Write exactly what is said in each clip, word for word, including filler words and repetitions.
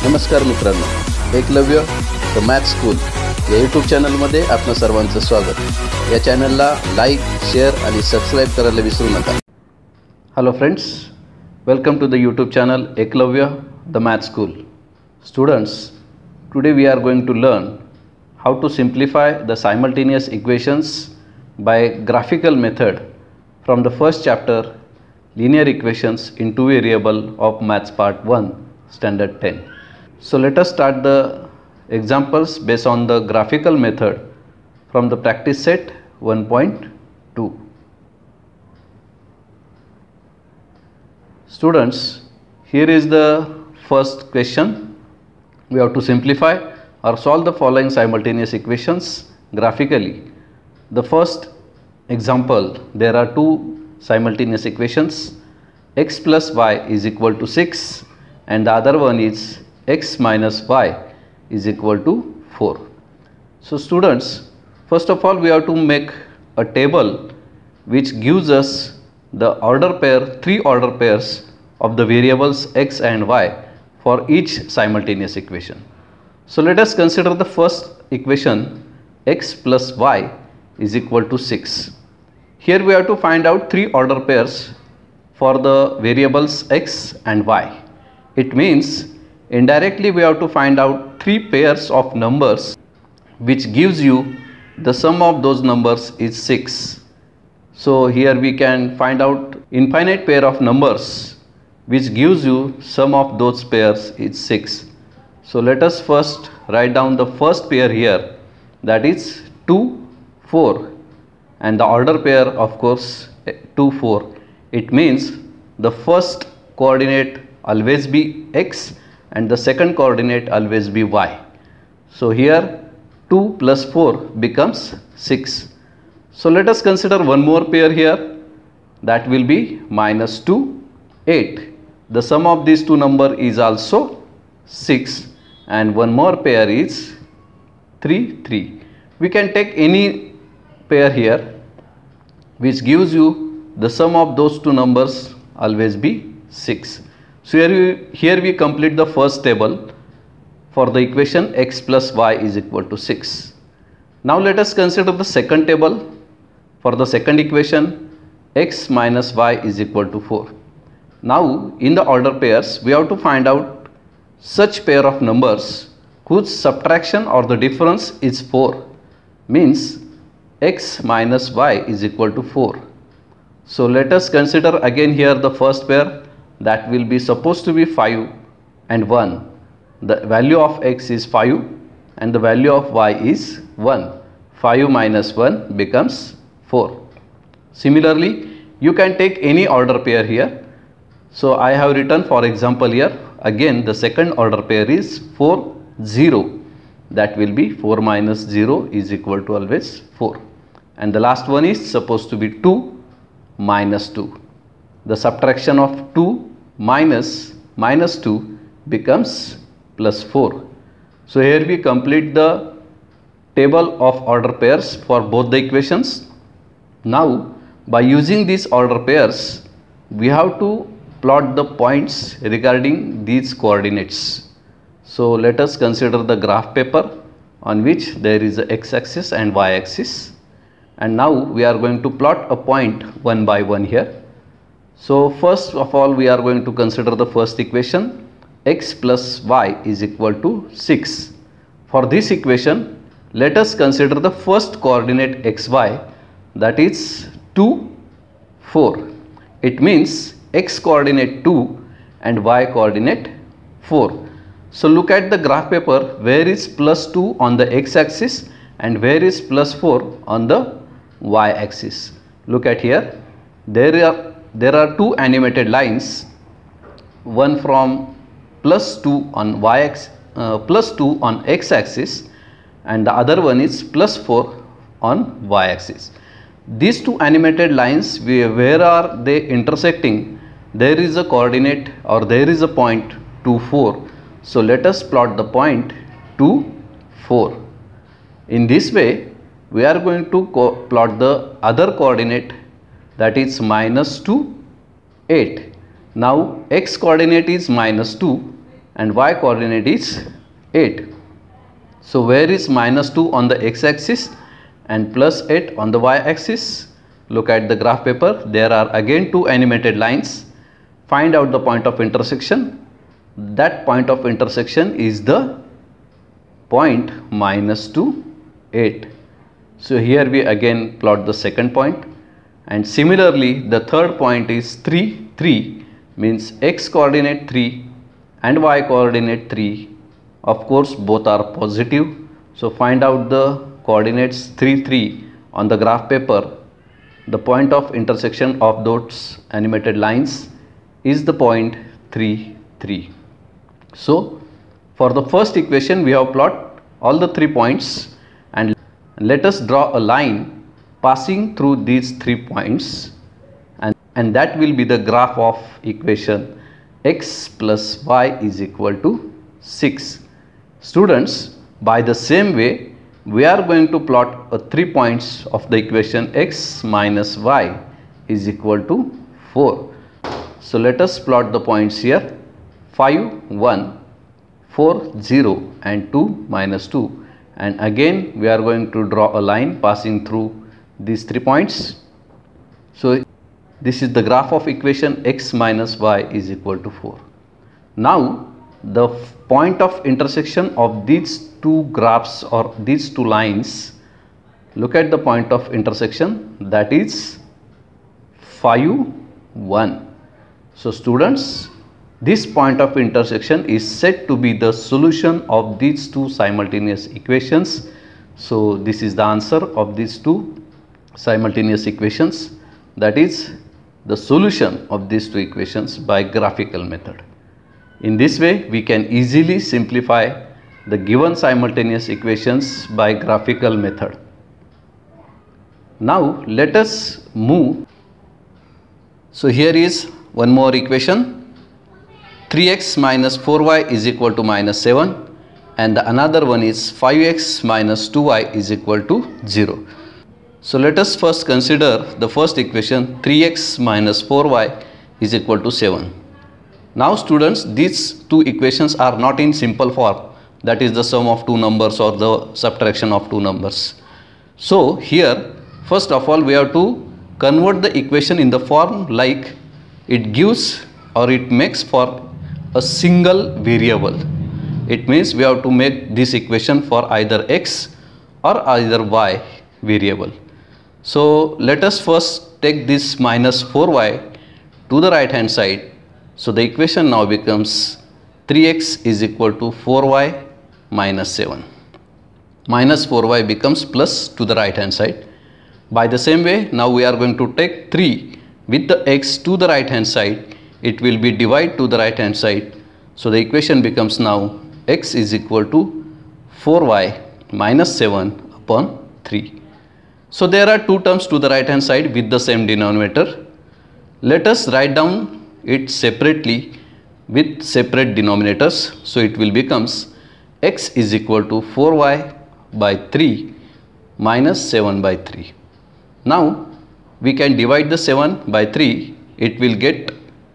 नमस्कार मित्रांनो, Eklavya the math school या यूट्यूब चॅनलमध्ये आपणा सर्वांचं स्वागत. या चॅनलला लाईक, शेअर आणि सबस्क्राईब करायला विसरू नका. Hello friends, welcome to the YouTube channel Eklavya the math school. Students, today we are going to learn how to simplify the simultaneous equations by graphical method from the first chapter, linear equations in two variable of maths part one, standard ten. So let us start the examples based on the graphical method from the practice set one point two. Students, here is the first question. We have to simplify or solve the following simultaneous equations graphically. The first example, there are two simultaneous equations, x plus y is equal to six and the other one is x minus y is equal to four. So students, first of all we have to make a table which gives us the order pair, three order pairs of the variables x and y for each simultaneous equation. So let us consider the first equation, x plus y is equal to six. Here we have to find out three order pairs for the variables x and y. It means indirectly we have to find out three pairs of numbers which gives you the sum of those numbers is six. So here we can find out infinite pair of numbers which gives you sum of those pairs is six. So let us first write down the first pair here, that is two, four, and the order pair of course two, four. It means the first coordinate always be x and the second coordinate always be y. So here two plus four becomes six. So let us consider one more pair here, that will be minus two, eight. The sum of these two number is also six. And one more pair is three, three. We can take any pair here which gives you the sum of those two numbers always be six. So here we, here we complete the first table for the equation x plus y is equal to six. Now let us consider the second table for the second equation, x minus y is equal to four. Now in the order pairs we have to find out such pair of numbers whose subtraction or the difference is four, means x minus y is equal to four. So let us consider again here the first pair, that will be supposed to be five and one. The value of x is five and the value of y is one. five minus one becomes four. Similarly, you can take any order pair here. So I have written for example here, again the second order pair is four, zero, that will be four minus zero is equal to always four, and the last one is supposed to be two minus two. The subtraction of two minus minus two becomes plus four. So here we complete the table of order pairs for both the equations. Now by using these order pairs we have to plot the points regarding these coordinates. So let us consider the graph paper on which there is a x-axis and y-axis, and now we are going to plot a point one by one here. So first of all we are going to consider the first equation, x plus y is equal to six. For this equation let us consider the first coordinate xy, that is two, four. It means x coordinate two and y coordinate four. So look at the graph paper, where is plus two on the x axis and where is plus four on the y axis. Look at here, there are there are two animated lines, one from plus two on y axis, uh, plus two on x axis, and the other one is plus four on y axis. These two animated lines, where are they intersecting? There is a coordinate or there is a point two, four. So let us plot the point two, four. In this way we are going to plot the other coordinate, that is minus two, eight. Now x coordinate is minus two and y coordinate is eight. So where is minus two on the x-axis and plus eight on the y-axis? Look at the graph paper. There are again two animated lines. Find out the point of intersection. That point of intersection is the point minus two, eight. So here we again plot the second point, and similarly the third point is three, three, means x coordinate three and y coordinate three. Of course both are positive. So find out the coordinates three, three on the graph paper. The point of intersection of those animated lines is the point three, three. So for the first equation we have plot all the three points, and let us draw a line passing through these three points, and, and that will be the graph of equation x plus y is equal to six. Students, by the same way we are going to plot a three points of the equation x minus y is equal to four. So let us plot the points here: five, one, four, zero and two, minus two, and again we are going to draw a line passing through these three points. So this is the graph of equation x minus y is equal to four. Now the point of intersection of these two graphs or these two lines, look at the point of intersection, that is five, one. So students, this point of intersection is said to be the solution of these two simultaneous equations. So this is the answer of these two simultaneous equations, that is the solution of these two equations by graphical method. In this way we can easily simplify the given simultaneous equations by graphical method. Now let us move. So here is one more equation: three x minus four y is equal to minus seven, and the another one is five x minus two y is equal to zero. So let us first consider the first equation: three x minus four y is equal to seven. Now students, these two equations are not in simple form, that is the sum of two numbers or the subtraction of two numbers. So here first of all we have to convert the equation in the form like it gives or it makes for a single variable. It means we have to make this equation for either x or either y variable. So let us first take this minus four y to the right hand side. So the equation now becomes three x is equal to four y minus seven. Minus four y becomes plus to the right hand side. By the same way, now we are going to take three with the x to the right hand side. It will be divided to the right hand side. So the equation becomes now x is equal to four y minus seven upon three. So there are two terms to the right hand side with the same denominator. Let us write down it separately with separate denominators. So it will becomes x is equal to four y by three minus seven by three. Now we can divide the seven by three. It will get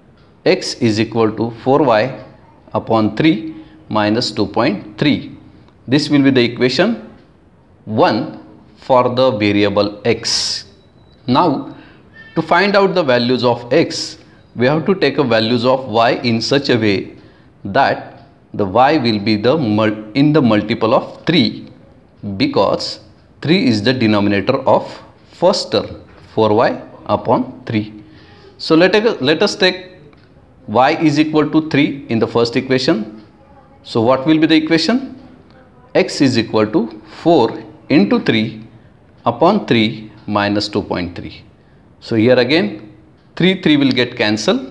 x is equal to four y upon three minus two point three. This will be the equation one for the variable x. Now to find out the values of x, we have to take a values of y in such a way that the y will be the in the multiple of three, because three is the denominator of first term, four y upon three. So let, let us take y is equal to three in the first equation. So what will be the equation? X is equal to four into three upon three minus two point three. So here again three, three will get cancelled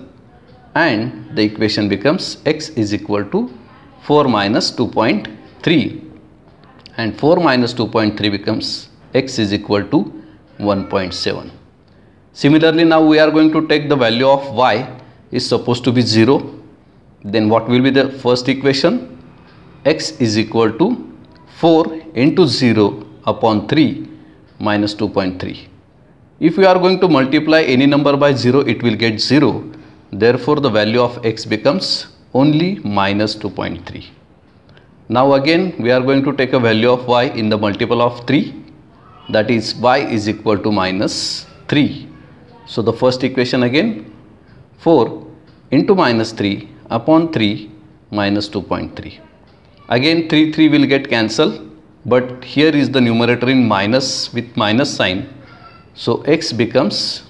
and the equation becomes x is equal to four minus two point three, and four minus two point three becomes x is equal to one point seven. Similarly, now we are going to take the value of y is supposed to be zero. Then what will be the first equation? X is equal to four into zero upon three minus two point three. If we are going to multiply any number by zero, it will get zero. Therefore, the value of x becomes only minus two point three. Now again we are going to take a value of y in the multiple of three, that is y is equal to minus three. So the first equation again, four into minus three upon three minus two point three. Again three, three will get cancelled, but here is the numerator in minus with minus sign. So x becomes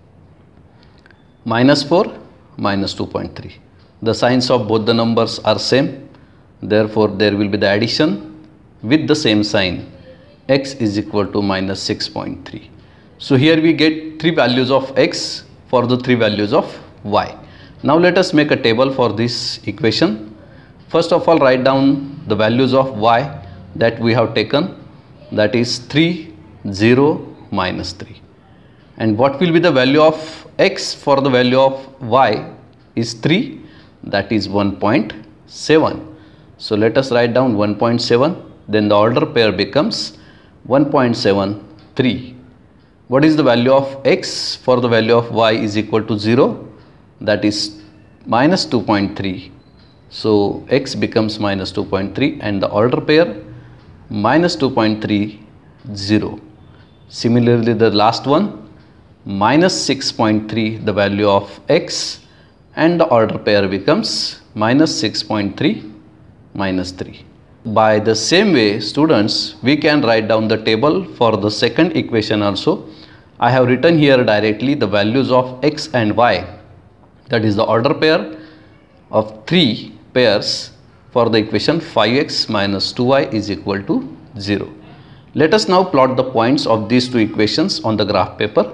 minus four minus two point three. The signs of both the numbers are same. Therefore, there will be the addition with the same sign. X is equal to minus six point three. So here we get three values of x for the three values of y. Now let us make a table for this equation. First of all, write down the values of y that we have taken, that is three, zero, minus three. And what will be the value of x for the value of y is three, that is one point seven. So let us write down one point seven, then the order pair becomes one point seven three. What is the value of x for the value of y is equal to zero, that is minus two point three. So x becomes minus two point three and the order pair minus two point three, zero. Similarly the last one, minus six point three the value of x and the order pair becomes minus six point three minus three. By the same way, students, we can write down the table for the second equation also. I have written here directly the values of x and y, that is the order pair of three pairs for the equation five x minus two y is equal to zero. Let us now plot the points of these two equations on the graph paper.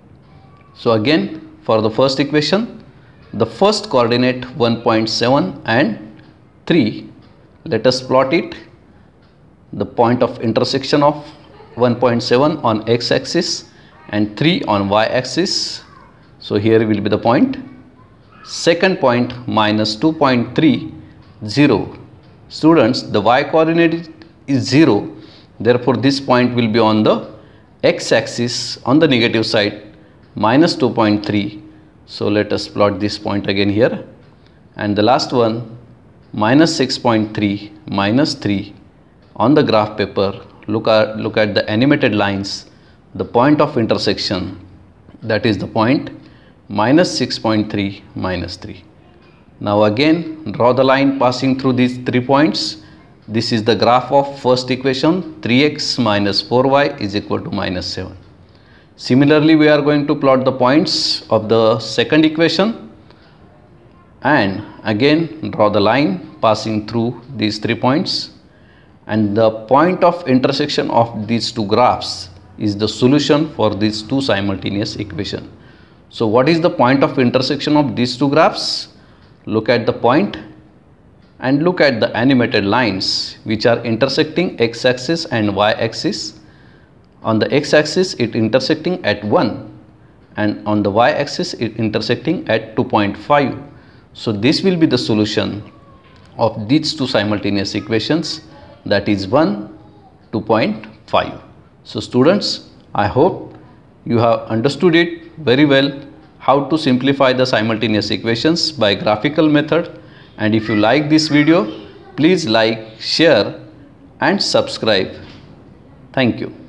So again, for the first equation, the first coordinate one point seven and three, let us plot it. The point of intersection of one point seven on x-axis and three on y-axis. So here will be the point. Second point, minus two point three, zero. Students, the y coordinate is zero. Therefore, this point will be on the x-axis on the negative side, minus two point three. So let us plot this point again here. And the last one, minus six point three minus three on the graph paper. Look at, look at the animated lines, the point of intersection, that is the point minus six point three minus three. Now again draw the line passing through these three points. This is the graph of first equation, three x minus four y is equal to minus seven. Similarly, we are going to plot the points of the second equation and again draw the line passing through these three points, and the point of intersection of these two graphs is the solution for these two simultaneous equations. So what is the point of intersection of these two graphs? Look at the point and look at the animated lines which are intersecting x-axis and y-axis. On the x-axis it intersecting at one and on the y-axis it intersecting at two point five. So this will be the solution of these two simultaneous equations, that is one, two point five. So students, I hope you have understood it very well how to simplify the simultaneous equations by graphical method. And if you like this video, please like, share and subscribe. Thank you.